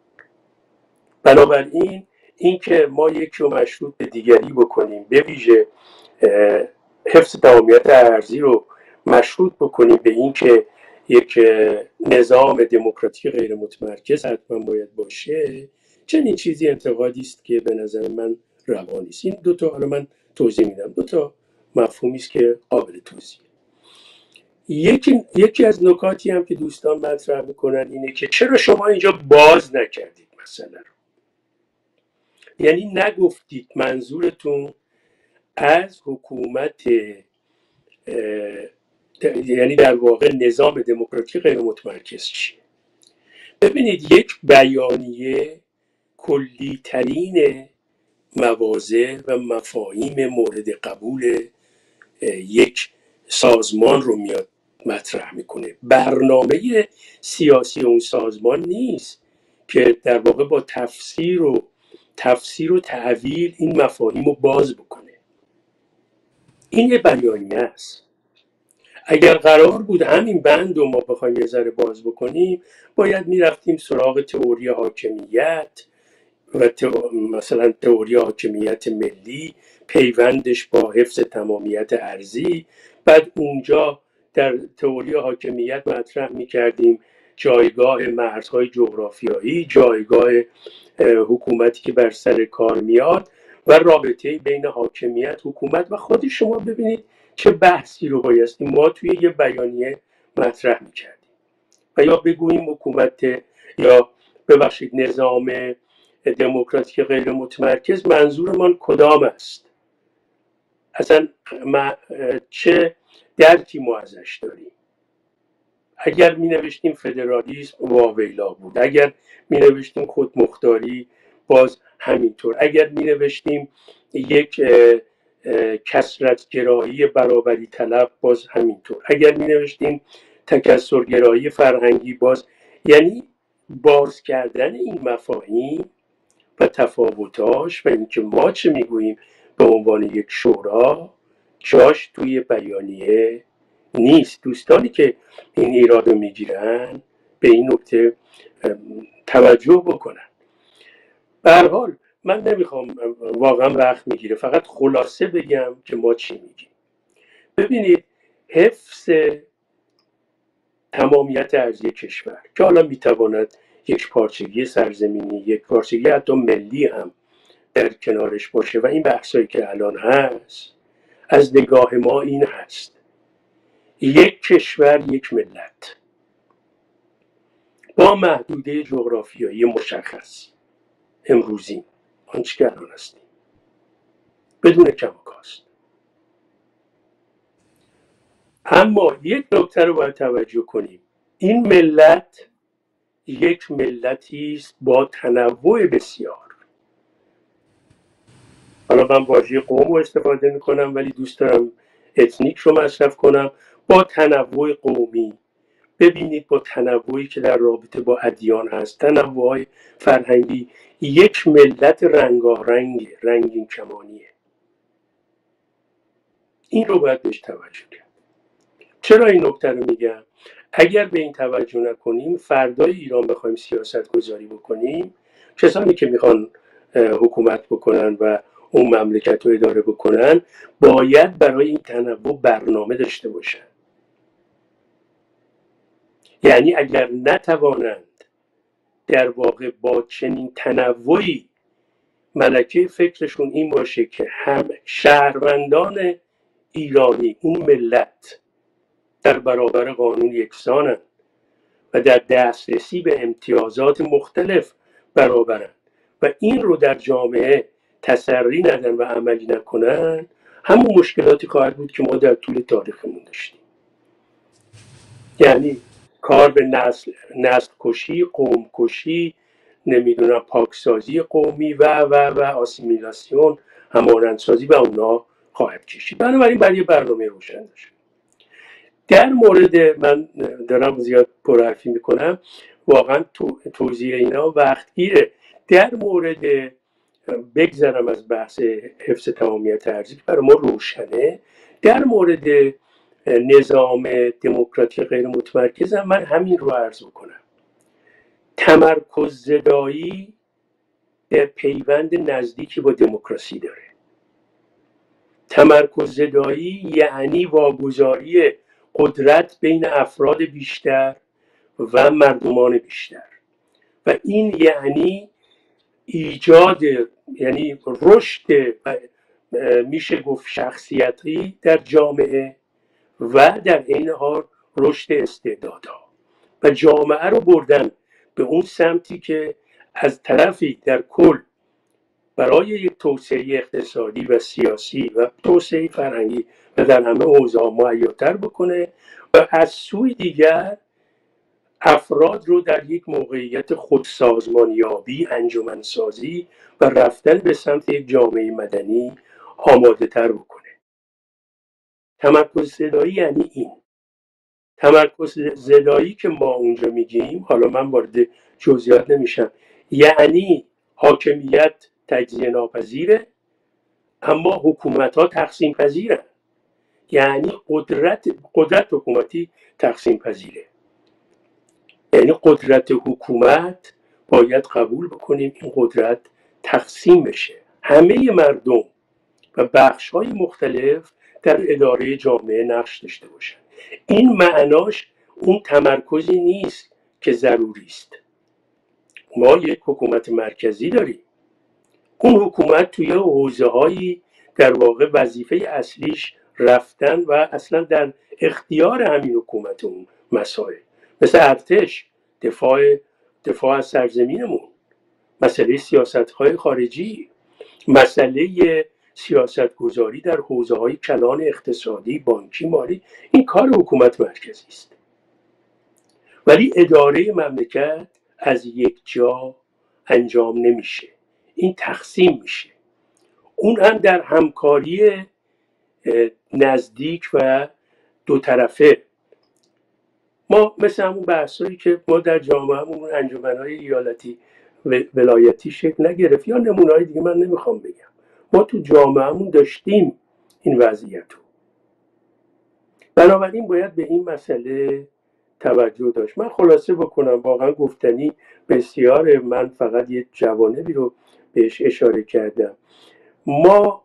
بنابراین این که ما یکی رو مشروط به دیگری بکنیم، به ویژه حفظ تمامیت ارضی رو مشروط بکنیم به این که یک نظام دموکراتیک غیر متمرکز حتما باید باشه، چنین چیزی انتقادی است که به نظر من روا نیست. این دو تا حالا من توضیح میدم، دو تا مفهومی است که قابل توضیح. یکی یکی از نکاتی هم که دوستان مطرح میکنن اینه که چرا شما اینجا باز نکردید مسئله رو، یعنی نگفتید منظورتون از حکومت یعنی در واقع نظام دموکراتیک غیر متمرکز چیه. ببینید، یک بیانیه کلی ترین مواضع و مفاهیم مورد قبول یک سازمان رو میاد مطرح میکنه. برنامه سیاسی اون سازمان نیست که در واقع با تفسیر و تفسیر و تعویل این مفاهیم رو باز بکنه. این یه بیانیه است. اگر قرار بود همین بند رو ما بخوایم یه ذره باز بکنیم، باید میرفتیم سراغ تئوری حاکمیت و مثلا تئوری حاکمیت ملی، پیوندش با حفظ تمامیت ارضی. بعد اونجا در تئوری حاکمیت مطرح میکردیم جایگاه مرزهای جغرافیایی، جایگاه حکومتی که بر سر کار میاد و رابطه بین حاکمیت، حکومت و خود شما. ببینید چه بحثی رو بایستی ما توی یه بیانیه مطرح میکردیم و یا بگوییم حکومت یا ببخشید نظام دموکراتیک غیر متمرکز منظورمان کدام است، اصلا چه درکی ما ازش داریم. اگر می نوشتیم فدرالیسم واویلا بود، اگر می نوشتیم خودمختاری باز همینطور، اگر می نوشتیم یک کثرت‌گرایی برابری طلب باز همینطور، اگر می نوشتیم تکثرگرایی فرهنگی باز. یعنی باز کردن این مفاهیم و تفاوتاش و اینکه ما چه میگوییم به عنوان یک شورا جاش توی بیانیه نیست. دوستانی که این ایراد رو میگیرن به این نکته توجه بکنن. به هر حال من نمیخوام، واقعا وقت میگیره، فقط خلاصه بگم که ما چی میگیم. ببینید، حفظ تمامیت ارضی کشور که حالا میتواند یک پارچگی سرزمینی، یک پارچگی حتی ملی هم در کنارش باشه و این بحثایی که الان هست، از نگاه ما این هست: یک کشور، یک ملت با محدوده جغرافیایی مشخص، امروزی آنچه که الان هستیم، بدون کم و کاست. اما یک نکته رو باید توجه کنیم: این ملت یک ملتی است با تنوع بسیار. حالا من واژه قوم رو استفاده میکنم ولی دوست دارم اتنیک رو مصرف کنم. با تنوع قومی. ببینید با تنوعی که در رابطه با ادیان هست، تنوع فرهنگی، یک ملت رنگارنگ، رنگین کمانیه. این رو باید بهش توجه کرد. چرا این نکته رو میگم؟ اگر به این توجه نکنیم، فردای ایران بخوایم سیاست گذاری بکنیم، کسانی که میخوان حکومت بکنن و اون مملکت رو اداره بکنن باید برای این تنوع برنامه داشته باشن. یعنی اگر نتوانند در واقع با چنین تنوعی ملکه فکرشون این باشه که هم شهروندان ایرانی، اون ملت، در برابر قانون یکسانند و در دسترسی به امتیازات مختلف برابرند و این رو در جامعه تسری ندن و عملی نکنن، همون مشکلاتی خواهد بود که ما در طول تاریخمون داشتیم. یعنی کار به نسل نسل کشی، قوم کشی، نمیدونم پاکسازی قومی و و و آسیمیلاسیون، همانندسازی و اونا خواهد کشید. بنابراین برای برنامه روشن داشت. در مورد، من دارم زیاد پرحرفی میکنم، واقعا تو توضیح اینا وقت گیره. در مورد، بگذرم از بحث حفظ تمامیت ارضی که برای ما روشنه، در مورد نظام دموکراتیک غیر متمرکز هم من همین رو عرض میکنم. تمرکز زدایی در پیوند نزدیکی با دموکراسی داره. تمرکز زدایی یعنی واگذاری قدرت بین افراد بیشتر و مردمان بیشتر و این یعنی ایجاد، یعنی رشد میشه گفت شخصیتی در جامعه و در این حال رشد استعدادها و جامعه رو بردن به اون سمتی که از طرفی در کل برای یک توسعه اقتصادی و سیاسی و توسعه فرهنگی و در همه حوزه‌ها مهیاتر بکنه و از سوی دیگر افراد رو در یک موقعیت خودسازمانیابی، انجمنسازی و رفتن به سمت یک جامعه مدنی آماده تر بکنه. تمرکز زدایی یعنی این. تمرکز زدایی که ما اونجا میگیم، حالا من وارد جزئیات نمیشم، یعنی حاکمیت تجزیه ناپذیره اما حکومت ها تقسیم پذیرن. یعنی قدرت قدرت حکومتی تقسیم پذیره، یعنی قدرت حکومت باید قبول بکنیم این قدرت تقسیم بشه، همه مردم و بخش های مختلف در اداره جامعه نقش داشته باشن. این معناش اون تمرکزی نیست که ضروری است. ما یک حکومت مرکزی داریم، اون حکومت توی حوزه هایی در واقع وظیفه اصلیش رفتن و اصلا در اختیار همین حکومت اون مسائل، مثل ارتش، دفاع دفاع از سرزمینمون، مسئله سیاست‌های خارجی، مسئله سیاست گذاری در حوزه‌های کلان اقتصادی، بانکی، مالی، این کار حکومت مرکزی است. ولی اداره مملکت از یک جا انجام نمیشه، این تقسیم میشه، اون هم در همکاری نزدیک و دو طرفه. ما مثل همون بحثایی که ما در جامعهمون انجمن‌های ایالتی ولایتی شکل نگرفت یا نمونه‌های دیگه من نمیخوام بگم، ما تو جامعهمون داشتیم این وضعیت رو. بنابراین باید به این مسئله توجه داشت. من خلاصه بکنم، واقعا گفتنی بسیاره، من فقط یه جوانبی رو بهش اشاره کردم. ما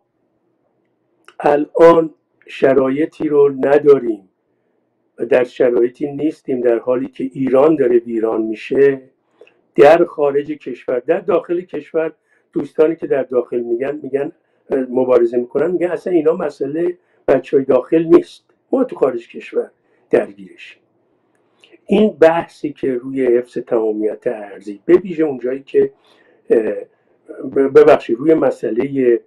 الان شرایطی رو نداریم و در شرایطی نیستیم در حالی که ایران داره ویران میشه در خارج کشور. در داخل کشور دوستانی که در داخل میگن میگن مبارزه میکنن، میگن اصلا اینا مسئله بچهای داخل نیست، ما تو خارج کشور درگیرشیم. این بحثی که روی حفظ تمامیت ارضی، به ویژه اونجایی که ببخشید روی مسئله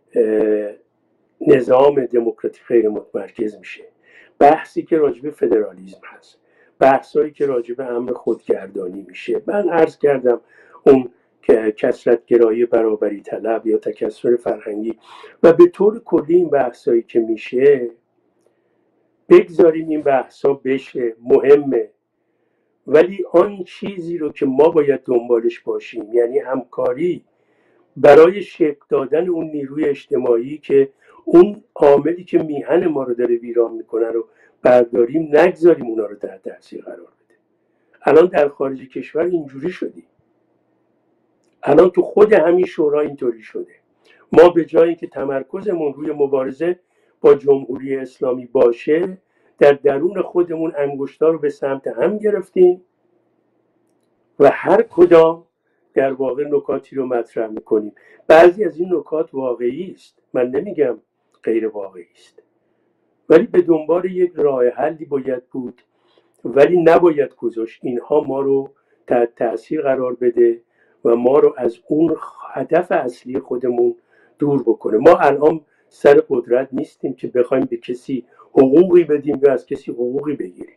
نظام دموکراتیک غیر متمرکز میشه، بحثی که راجع به فدرالیسم هست، بحثایی که راجع به امر خودگردانی میشه. من عرض کردم اون که کثرت گرایی برابری طلب یا تکثر فرهنگی و به طور کلی این بحثایی که میشه، بگذاریم این بحثا بشه، مهمه، ولی آن چیزی رو که ما باید دنبالش باشیم، یعنی همکاری برای شکل دادن اون نیروی اجتماعی که اون عاملی که میهن ما رو داره ویران میکنه رو برداریم، نگذاریم اونا رو در تاثیر قرار بده. الان در خارج کشور اینجوری شدی، الان تو خود همین شورا اینطوری شده. ما به جای اینکه تمرکزمون روی مبارزه با جمهوری اسلامی باشه، در درون خودمون انگشت‌ها رو به سمت هم گرفتیم و هر کدام در واقع نکاتی رو مطرح میکنیم. بعضی از این نکات واقعی است، من نمیگم غیر واقعی است، ولی به دنبال یک راه حلی باید بود، ولی نباید گذاشت اینها ما رو تحت تاثیر قرار بده و ما رو از اون هدف اصلی خودمون دور بکنه. ما الان سر قدرت نیستیم که بخوایم به کسی حقوقی بدیم یا از کسی حقوقی بگیریم.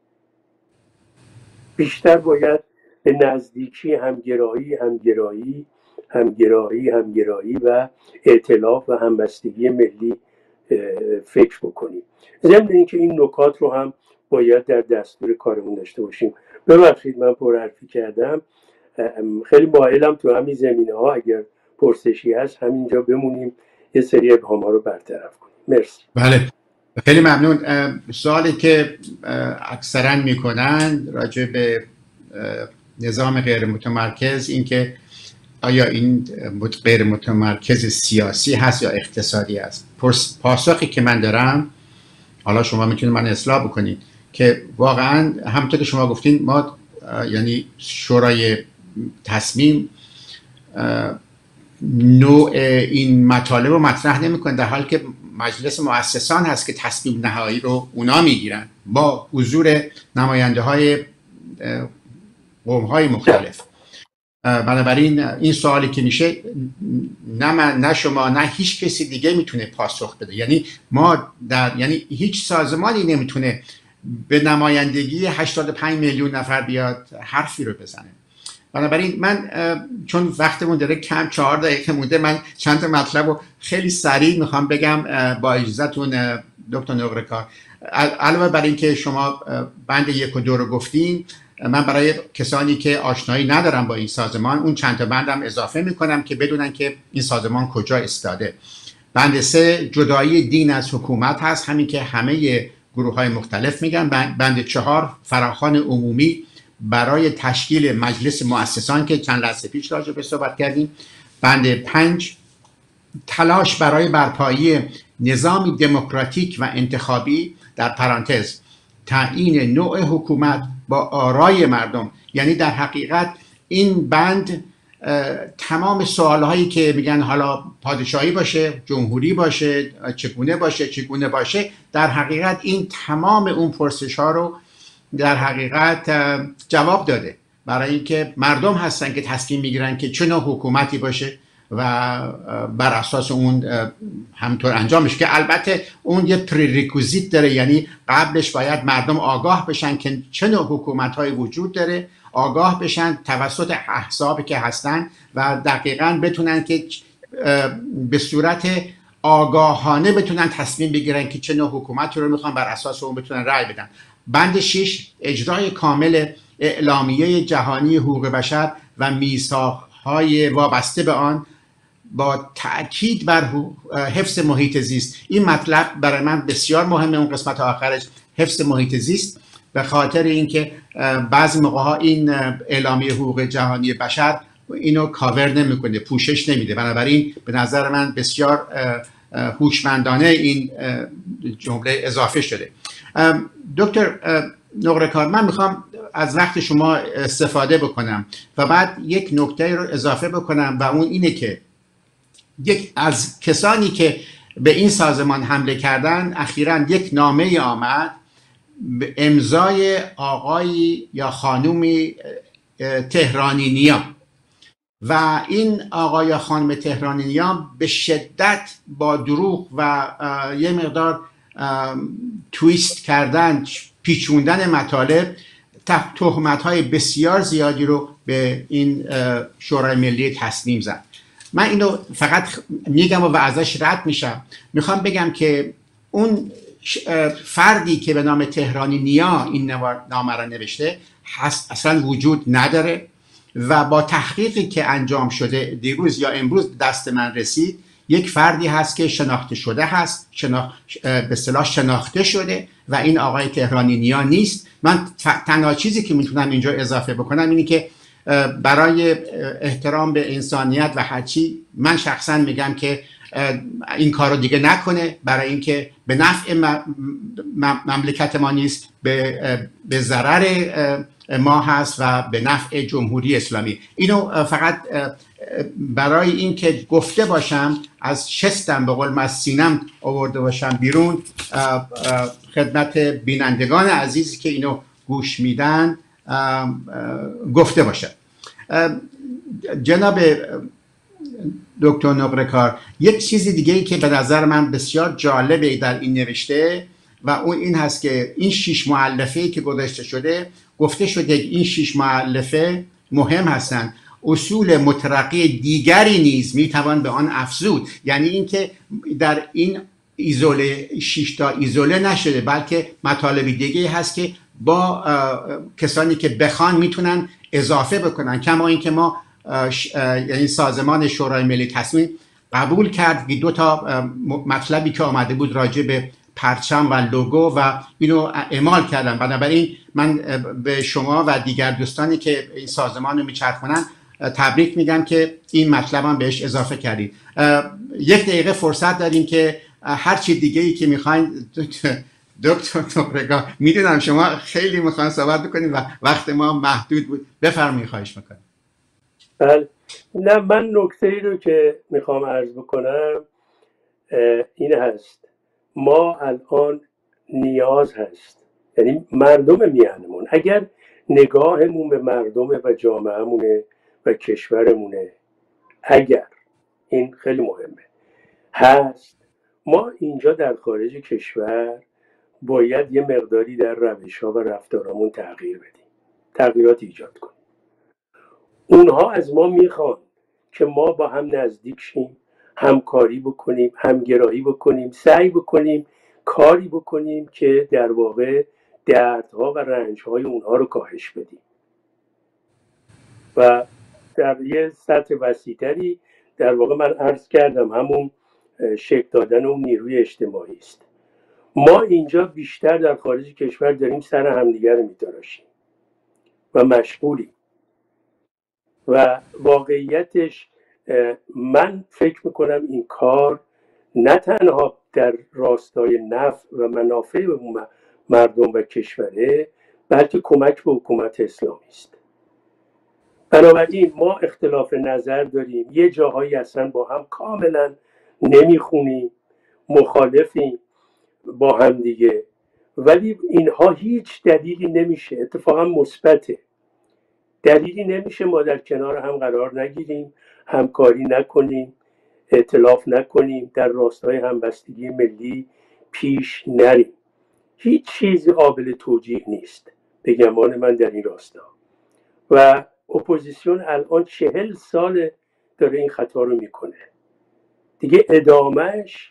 بیشتر باید به نزدیکی همگرایی همگرایی همگرایی همگرایی و ائتلاف و همبستگی ملی فکر بکنیم. ضمن اینکه این نکات رو هم باید در دستور کارمون داشته باشیم. ببخشید من پرحرفی کردم، خیلی مایلم تو همین زمینه ها اگر پرسشی هست همینجا بمونیم، یه سری ابهام ها رو برطرف کنیم. مرسی. بله خیلی ممنون. سوالی که اکثرا میکنن راجع به نظام غیر متمرکز، این که آیا این غیر متمرکز سیاسی هست یا اقتصادی هست، پاسخی که من دارم، حالا شما میتونید من اصلاح بکنید، که واقعا همونطور که شما گفتین ما یعنی شورای تصمیم نوع این مطالب رو مطرح نمیکنه، در حالی که مجلس مؤسسان هست که تصمیم نهایی رو اونا میگیرن با حضور نماینده های قوم های مختلف. بنابراین این سوالی که میشه نه من نه شما نه هیچ کسی دیگه میتونه پاسخ بده. یعنی ما در یعنی هیچ سازمانی نمیتونه به نمایندگی هشتاد و پنج میلیون نفر بیاد حرفی رو بزنه. بنابراین من چون وقتمون داره کم، چهار دقیقه مونده، من چند تا مطلب رو خیلی سریع میخوام بگم با اجازهتون دکتر نقره‌کار. علاوه بر این که شما بند یک و دو رو گفتین، من برای کسانی که آشنایی ندارم با این سازمان اون چند تا بندم اضافه میکنم که بدونن که این سازمان کجا ایستاده. بند سه جدایی دین از حکومت هست، همین که همه گروه های مختلف میگن. بند چهار فراخوان عمومی برای تشکیل مجلس مؤسسان که چند لحظه پیش راجع به صحبت کردیم. بند پنج تلاش برای برپایی نظامی دموکراتیک و انتخابی، در پرانتز تعیین نوع حکومت با آرای مردم. یعنی در حقیقت این بند تمام سوالهایی که میگن حالا پادشاهی باشه، جمهوری باشه، چگونه باشه چگونه باشه، در حقیقت این تمام اون پرسش ها رو در حقیقت جواب داده، برای اینکه مردم هستن که تصمیم میگیرن که چه نوع حکومتی باشه و بر اساس اون همطور انجام میشه، که البته اون یه پریریکوزیت داره، یعنی قبلش باید مردم آگاه بشن که چه نوع حکومت‌های وجود داره، آگاه بشن توسط احزابی که هستن و دقیقاً بتونن که به صورت آگاهانه بتونن تصمیم بگیرن که چه نوع حکومتی رو میخوان، بر اساس اون بتونن رأی بدن. بند شش اجرای کامل اعلامیه جهانی حقوق بشر و میثاق‌های وابسته به آن با تأکید بر حفظ محیط زیست. این مطلب برای من بسیار مهمه، اون قسمت آخرش حفظ محیط زیست، به خاطر اینکه بعضی موقع‌ها این اعلامیه حقوق جهانی بشر اینو کاور نمیکنه، پوشش نمیده. بنابراین به نظر من بسیار هوشمندانه این جمله اضافه شده. دکتر نقره‌کار، من میخوام از وقت شما استفاده بکنم و بعد یک نکته رو اضافه بکنم و اون اینه که یک از کسانی که به این سازمان حمله کردن اخیراً یک نامه آمد به امضای آقایی یا خانومی تهرانی نیا و این آقای یا خانم تهرانی نیا به شدت با دروغ و یه مقدار تویست کردن، پیچوندن مطالب، تهمت‌های بسیار زیادی رو به این شورای ملی تصمیم زد. من اینو فقط میگم و ازش رد میشم. میخوام بگم که اون فردی که به نام تهرانی نیا این نامه را نوشته هست اصلا وجود نداره و با تحقیقی که انجام شده دیروز یا امروز دست من رسید، یک فردی هست که شناخته شده هست، شناخ... به اصطلاح شناخته شده و این آقای تهرانی نیا نیست. من تنها چیزی که میتونم اینجا اضافه بکنم اینه که برای احترام به انسانیت و هرچی، من شخصا میگم که این کارو دیگه نکنه، برای اینکه به نفع مملکت ما نیست، به به ضرر ما هست و به نفع جمهوری اسلامی. اینو فقط برای اینکه گفته باشم، از شستم به قول از سینم آورده باشم بیرون، خدمت بینندگان عزیزی که اینو گوش میدن گفته باشم. جناب دکتر نقره‌کار، یک چیز دیگه ای که به نظر من بسیار جالبه در این نوشته و اون این هست که این شش مؤلفه‌ای که گذاشته شده، گفته شده این شش مؤلفه مهم هستند. اصول مترقی دیگری نیز میتوان به آن افزود. یعنی اینکه در این ایزوله شش تا ایزوله نشده، بلکه مطالب دیگه هست که با کسانی که بخوان میتونن اضافه بکنن. کما اینکه ما یعنی سازمان شورای ملی تصمیم قبول کرد که دو تا مطلبی که آمده بود راجع به پرچم و لوگو و اینو اعمال کردن. بنابراین من به شما و دیگر دوستانی که این سازمان رو میچرخونن تبریک میگم که این مطلب هم بهش اضافه کردید. یک دقیقه فرصت داریم که هر چی دیگه ای که میخواین دکتر نقره‌کار، میدونم شما خیلی میخواین صحبت بکنید و وقت ما محدود بود، بفرمایید. خواهش میکنم. بله، نه من نکته ای رو که میخوام عرض بکنم این هست، ما الان نیاز هست، یعنی مردم میهنمون اگر نگاهمون به مردم و جامعهمونه و کشورمونه، اگر این خیلی مهمه هست، ما اینجا در خارج کشور باید یه مقداری در روش ها و رفتارمون تغییر بدیم، تغییرات ایجاد کنیم. اونها از ما میخوان که ما با هم نزدیک شیم، همکاری بکنیم، همگرایی بکنیم، سعی بکنیم کاری بکنیم که در واقع دردها و رنجهای اونها رو کاهش بدیم و در یه سطح وسیع‌تری در واقع من عرض کردم همون شکل دادن اون نیروی اجتماعی است. ما اینجا بیشتر در خارج کشور داریم سر همدیگر رو میتراشیم و مشغولیم و واقعیتش من فکر میکنم این کار نه تنها در راستای نفع و منافع مردم و کشوره، بلکه کمک به حکومت اسلامی است. بنابراین ما اختلاف نظر داریم، یه جاهایی اصلا با هم کاملا نمیخونیم، مخالفیم با هم دیگه، ولی اینها هیچ دلیلی نمیشه، اتفاقا مثبته، دلیلی نمیشه ما در کنار هم قرار نگیریم، همکاری نکنیم، ائتلاف نکنیم، در راستای همبستگی ملی پیش نریم. هیچ چیزی قابل توجیه نیست به گمان من در این راستا و اپوزیسیون الان چهل سال داره این خطا رو میکنه دیگه. ادامهش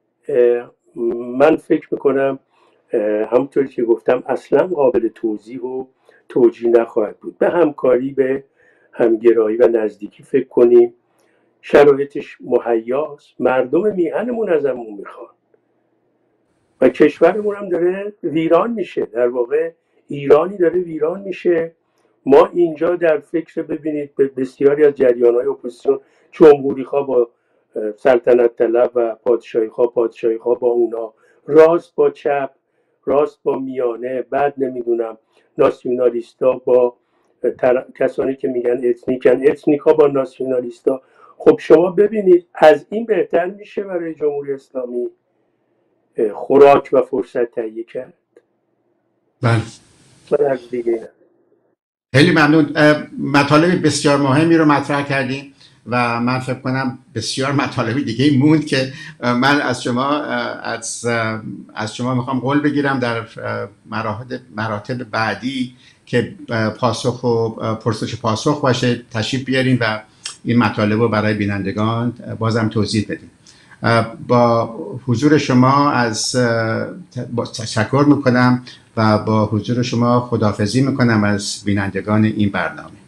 من فکر میکنم همونطوری که گفتم اصلا قابل توضیح و توجیه نخواهد بود. به همکاری، به همگرایی و نزدیکی فکر کنیم، شرایطش مهیاست، مردم میهنمون ازمون میخوان و کشورمون هم داره ویران میشه، در واقع ایرانی داره ویران میشه. ما اینجا در فکر ببینید به بسیاری از جریان‌های اپوزیسیون، جمهوری خواه با سلطنت طلب و پادشاهی خواه پادشاهی خواه با اونا، راست با چپ، راست با میانه، بعد نمیدونم ناسیونالیستا با تر... کسانی که میگن اتنیکن، اتنیکا با ناسیونالیستا. خب شما ببینید از این بهتر میشه برای جمهوری اسلامی خوراک و فرصت تهیه کرد؟ بله. من از دیگه نه. خیلی ممنون. مطالب بسیار مهمی رو مطرح کردیم و من فکر کنم بسیار مطالب دیگه موند که من از شما از از شما میخوام قول بگیرم در مراتب مراتب بعدی که پاسخ و پرسش پاسخ باشه تشریف بیارین و این مطالب رو برای بینندگان بازم توضیح بدیم. با حضور شما از تشکر میکنم و با حضور شما خداحافظی میکنم از بینندگان این برنامه.